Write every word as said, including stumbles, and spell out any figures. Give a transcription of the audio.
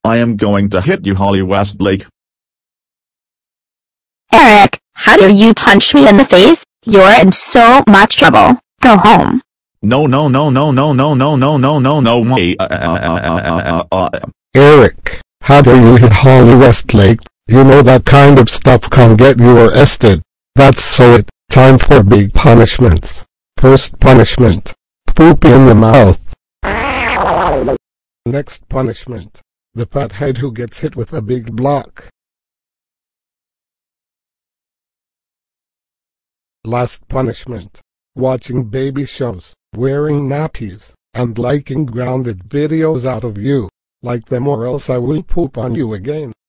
I am going to hit you, Holly Westlake. Eric, how dare you punch me in the face? You're in so much trouble. Go home. No, no, no, no, no, no, no, no, no, no, no, way. Uh, uh, uh, uh, uh. Eric, how dare you hit Holly Westlake? You know that kind of stuff can get you arrested. That's so it. Time for big punishments. First punishment. Poop in the mouth. Next punishment. The fathead who gets hit with a big block. Last punishment. Watching baby shows, wearing nappies, and liking grounded videos out of you. Like them or else I will poop on you again.